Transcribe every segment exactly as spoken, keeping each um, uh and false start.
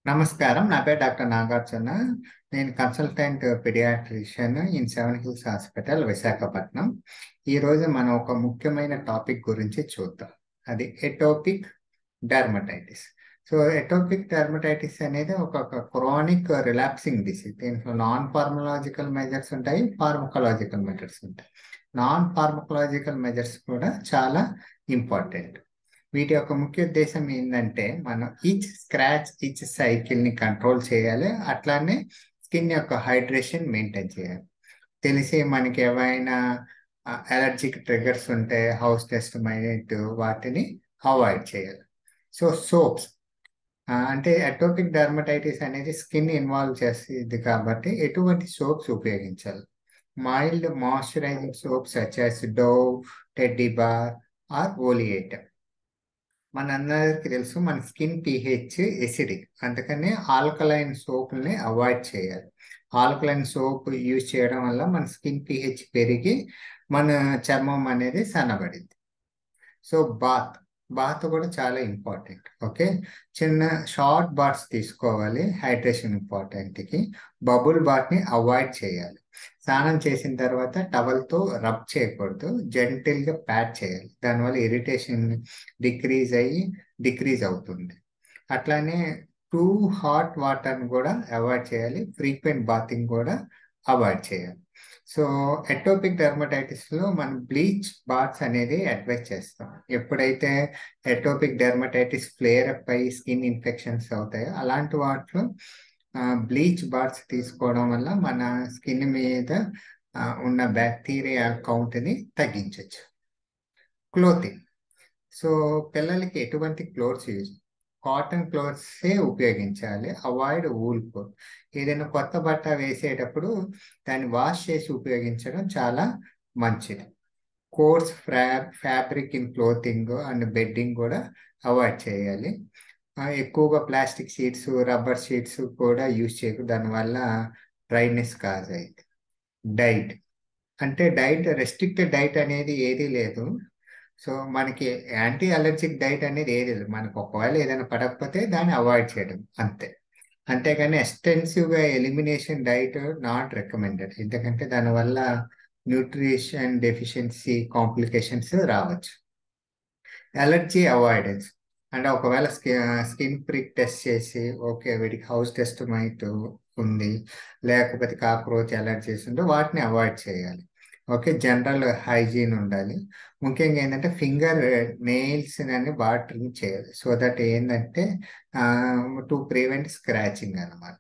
నమస్కారం. నా పేరు డాక్టర్ నాగార్జున. నేను consultant paediatrician in Seven Hills Hospital, Visakhapatnam. ఈరోజు మనం ఒక ముఖ్యమైన టాపిక్ గురించి చూద్దాం. అది atopic dermatitis. So atopic dermatitis అనేది ఒక క్రానిక్ రిలాప్సింగ్ డిసీజ్. దీంట్లో నాన్ ఫార్మలాజికల్ మెజర్స్ ఉంటాయి, ఫార్మకలాజికల్ మెజర్స్ ఉంటాయి. నాన్ ఫార్మకలాజికల్ మెజర్స్ కూడా చాలా ఇంపార్టెంట్. వీటి యొక్క ముఖ్య ఉద్దేశం ఏంటంటే, మనం ఈచ్ స్క్రాచ్ ఈచ్ సైకిల్ ని కంట్రోల్ చేయాలి, అట్లానే స్కిన్ యొక్క హైడ్రేషన్ మెయింటైన్ చేయాలి. తెలిసి మనకి ఏవైనా అలర్జిక్ ట్రిగర్స్ ఉంటే హౌస్ డస్ట్ మైట్ వాటిని అవాయిడ్ చేయాలి. సో సోప్స్ అంటే అటోపిక్ డెర్మటైటిస్ అనేది స్కిన్ ఇన్వాల్వ్ చేసేది కాబట్టి ఎటువంటి సోప్స్ ఉపయోగించాలి? Mild moisturising soaps such as Dove, teddy bar or Oilatum. మనందరికీ తెలుసు మన స్కిన్ పీహెచ్ ఎసిడిక్, అందుకని ఆల్కలైన్ సోప్ని అవాయిడ్ చేయాలి. ఆల్కలైన్ సోప్ యూజ్ చేయడం వల్ల మన స్కిన్ పీహెచ్ పెరిగి మన చర్మం అనేది సన్నబడింది. సో బాత్ బాత్ కూడా చాలా ఇంపార్టెంట్. ఓకే, చిన్న షార్ట్ బాత్స్ తీసుకోవాలి, హైడ్రేషన్ ఇంపార్టెంట్కి. బబుల్ బాత్ని అవాయిడ్ చేయాలి. స్నానం చేసిన తర్వాత టవల్తో రబ్ చేయకూడదు, జెంటిల్గా ప్యాట్ చేయాలి. దానివల్ల ఇరిటేషన్ డిక్రీజ్ అయ్యి డిక్రీజ్ అవుతుంది. అట్లానే టూ హాట్ వాటర్ని కూడా అవాయిడ్ చేయాలి. ఫ్రీక్వెంట్ బాతింగ్ కూడా అవాయిడ్ చేయాలి. సో ఎటోపిక్ డెర్మటైటిస్లో మనం బ్లీచ్ బాత్స్ అనేది అడ్వైజ్ చేస్తాం. ఎప్పుడైతే ఎటోపిక్ డెర్మటైటిస్ ఫ్లేర్ అప్ అయ్యి స్కిన్ ఇన్ఫెక్షన్స్ అవుతాయో అలాంటి వాటిలో బ్లీచ్ బాత్స్ తీసుకోవడం వల్ల మన స్కిన్ మీద ఉన్న బ్యాక్టీరియా కౌంట్ని తగ్గించవచ్చు. క్లోతింగ్. సో పిల్లలకి ఎటువంటి క్లోత్స్ యూజ్ కాటన్ క్లోత్సే ఉపయోగించాలి, అవాయిడ్ వూల్ క్లోత్. ఏదైనా కొత్త బట్ట వేసేటప్పుడు దాన్ని వాష్ చేసి ఉపయోగించడం చాలా మంచిది. కోర్స్ ఫ్రా fabric in clothing and bedding కూడా అవాయిడ్ చేయాలి. ఎక్కువగా ప్లాస్టిక్ షీట్స్, రబ్బర్ షీట్స్ కూడా యూజ్ చేయకూడదు, దానివల్ల డ్రైనెస్ కాజ్ అయింది. డైట్ అంటే డైట్ రెస్ట్రిక్టెడ్ డైట్ అనేది ఏదీ లేదు. సో మనకి యాంటీ అలర్జిక్ డైట్ అనేది ఏది లేదు. మనకు ఒకవేళ ఏదైనా పడకపోతే దాన్ని అవాయిడ్ చేయడం అంతే. అంతేగాని ఎక్స్టెన్సివ్గా ఎలిమినేషన్ డైట్ నాట్ రికమెండెడ్, ఎందుకంటే దానివల్ల న్యూట్రిషన్ డెఫిషియన్సీ కాంప్లికేషన్స్ రావచ్చు. అలర్జీ అవాయిడెన్స్ అంటే ఒకవేళ స్కిన్ ప్రిక్ టెస్ట్ చేసి ఓకే వీడికి హౌస్ డస్ట్ మైట్ ఉంది, లేకపోతే కాక్రోచ్ అలర్జీస్ ఉంటే వాటిని అవాయిడ్ చేయాలి. ఓకే, జనరల్ హైజీన్ ఉండాలి. ముఖ్యంగా ఏంటంటే ఫింగర్ నెయిల్స్ అని బాగా ట్రిమ్ చేయాలి, సో దట్ ఏంటంటే టు ప్రివెంట్ స్క్రాచింగ్ అన్నమాట.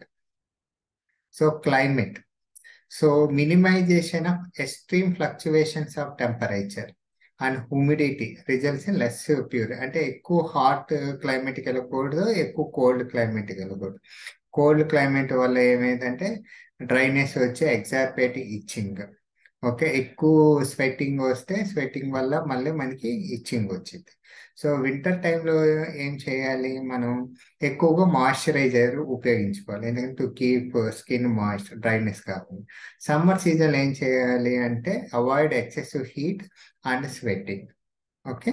So climate. So minimisation of extreme fluctuations of temperature and humidity results in less pure. అంటే ఎక్కువ హాట్ క్లైమేట్కి వెళ్ళకూడదు, ఎక్కువ కోల్డ్ క్లైమేట్కి వెళ్ళకూడదు. కోల్డ్ క్లైమేట్ వల్ల ఏమైందంటే డ్రైనెస్ వచ్చి ఎగ్జార్పేట్ ఇచ్చింగ్. ఓకే, ఎక్కువ స్వెట్టింగ్ వస్తే స్వెట్టింగ్ వల్ల మళ్ళీ మనకి ఇచ్చింగ్ వచ్చింది. సో వింటర్ టైంలో ఏం చేయాలి, మనం ఎక్కువగా మాయిశ్చరైజర్ ఉపయోగించుకోవాలి, ఎందుకంటే to keep skin moisture, dryness కాకుండా. సమ్మర్ సీజన్ ఏం చేయాలి అంటే avoid excessive heat and sweating. Okay,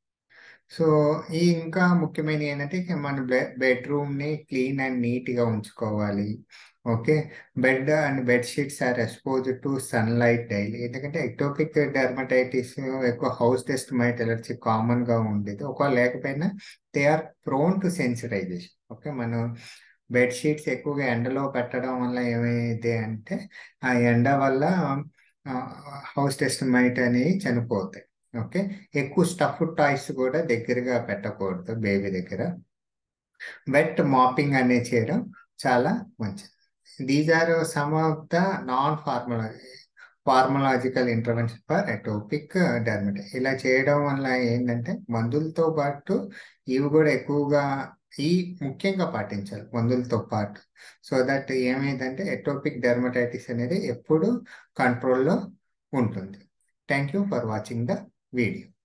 so ఈ ఇంకా ముఖ్యమైన ఏంటంటే మన బెడ్రూమ్ని క్లీన్ అండ్ నీట్గా ఉంచుకోవాలి. Okay, bed and bed sheets are expose to sunlight daily, ఎందుకంటే ఎక్టోపిక్ డెర్మటైటిస్ ఎక్కువ హౌస్ డస్ట్ మైట్ ఎలర్జీ కామన్గా ఉండేది. ఒకవేళ లేకపోయినా they are prone to sensitisation. Okay, మనం బెడ్ షీట్స్ ఎక్కువగా ఎండలో పెట్టడం వల్ల ఏమైంది అంటే ఆ ఎండ వల్ల హౌస్ డస్ట్ మైట్ అనేవి చనిపోతాయి. ఓకే, ఎక్కువ స్టఫ్ టాయ్స్ కూడా దగ్గరగా పెట్టకూడదు బేబీ దగ్గర. వెట్ మాపింగ్ అనేది చేయడం చాలా మంచిది. These are some of the non ఫార్మలా pharmacological intervention for atopic dermatitis. ఇలా చేయడం వల్ల ఏంటంటే మందులతో పాటు ఇవి కూడా ఎక్కువగా ఈ ముఖ్యంగా పాటించాలి మందులతో పాటు. సో దట్ ఏమైందంటే ఎటోపిక్ డెర్మటైటిస్ అనేది ఎప్పుడు కంట్రోల్లో ఉంటుంది. Thank you for watching the video.